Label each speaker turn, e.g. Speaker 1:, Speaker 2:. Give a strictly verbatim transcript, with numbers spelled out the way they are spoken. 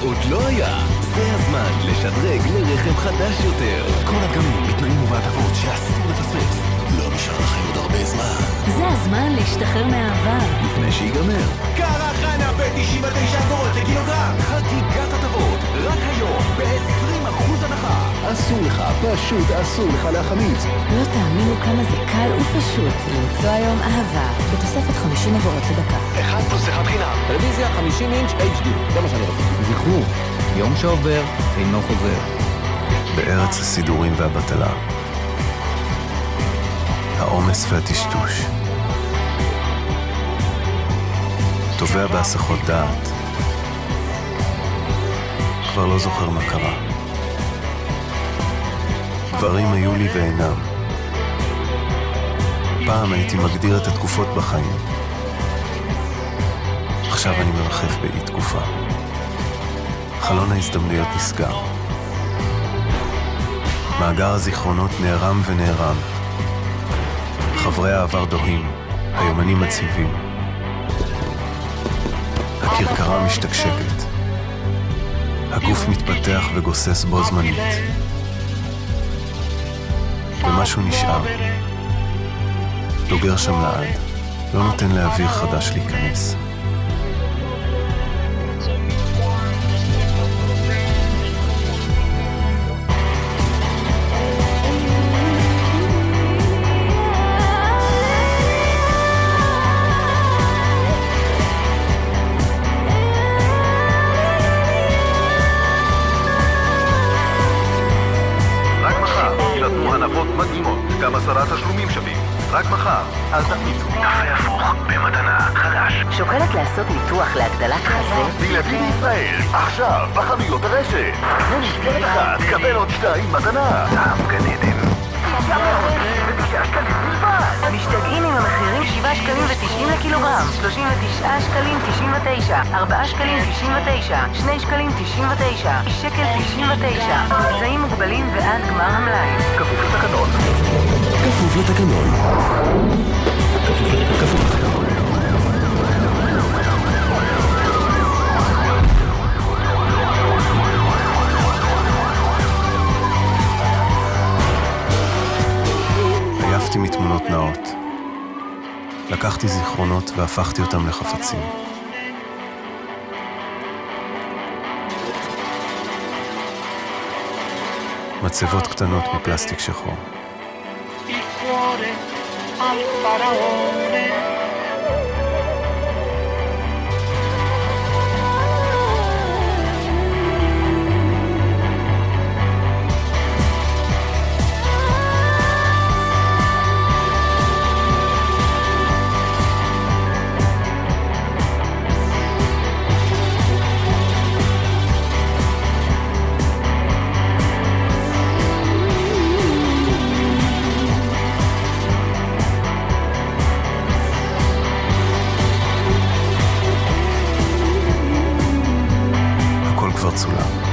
Speaker 1: עוד לא היה. זה הזמן לשדרג לרכב חדש יותר. כל הדגמים, בתנאים ובהטבות שאסור לפספס. לא נשאר לכם עוד הרבה זמן.
Speaker 2: זה הזמן להשתחרר מהעבר.
Speaker 1: לפני שיגמר.
Speaker 3: קרחנה ב-תשעים ותשע אגורות לקילוגרם.
Speaker 1: חגיגת הטבות, רק היום, ב-עשרים אחוז הנחה. אסור לך, פשוט אסור לך להחמיץ.
Speaker 2: לא תאמינו כמה זה קל ופשוט למצוא היום אהבה, בתוספת חמישים אגורות לדקה.
Speaker 1: אחד פלוס אחד חינם.
Speaker 4: טלוויזיה חמישים אינץ' אייץ' די, זה מה שאני רוצה.
Speaker 5: זכרו, יום שעובר אינו חוזר.
Speaker 6: בארץ הסידורים והבטלה, העומס והטשטוש, טובע בהסחות דעת, כבר לא זוכר מה קרה. דברים היו לי ואינם. פעם הייתי מגדיר את התקופות בחיים. עכשיו אני מרחף באי תקופה. חלון ההזדמנויות נסגר. מאגר הזיכרונות נערם ונערם. חברי העבר דוהים, היומנים מציבים. הכרכרה משתקשקת. הגוף מתפתח וגוסס בו זמנית. ומשהו נשאר. דוגר שם לעד, לא נותן לאוויר חדש להיכנס.
Speaker 1: מדהימות, גם עשרה תשלומים שווים. רק מחר, אל תחמיצו. קפה הפוך, במתנה, חדש.
Speaker 2: שוקלת לעשות ניתוח להגדלת חזה?
Speaker 1: לילדים בישראל, עכשיו, בחנויות הרשת. במסגרת אחת, קבל עוד שתיים מתנה. טעם גן עדן. שישה מאות ותשעה שקלים בלבד.
Speaker 2: משתגעים עם המחירים שבעה שקלים ותשעים לקילוגרם, שלושים ותשעה שקלים תשעים ותשע, ארבעה שקלים תשעים ותשע, שני שקלים תשעים ותשע, שקל תשעים ותשע. מבצעים מוגבלים ועד גמר המלאי.
Speaker 1: כפוף לתקנון. כפוף לתקנון. כפוף לתקנון.
Speaker 6: עייפתי מתמונות נאות. לקחתי זיכרונות והפכתי אותם לחפצים. מצבות קטנות מפלסטיק שחור. כבר צולם.